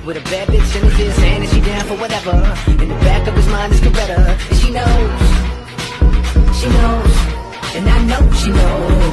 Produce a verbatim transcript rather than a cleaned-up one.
with a bad bitch in his hand, and she down for whatever. In the back of his mind is Coretta, and she knows, she knows, and I know she knows.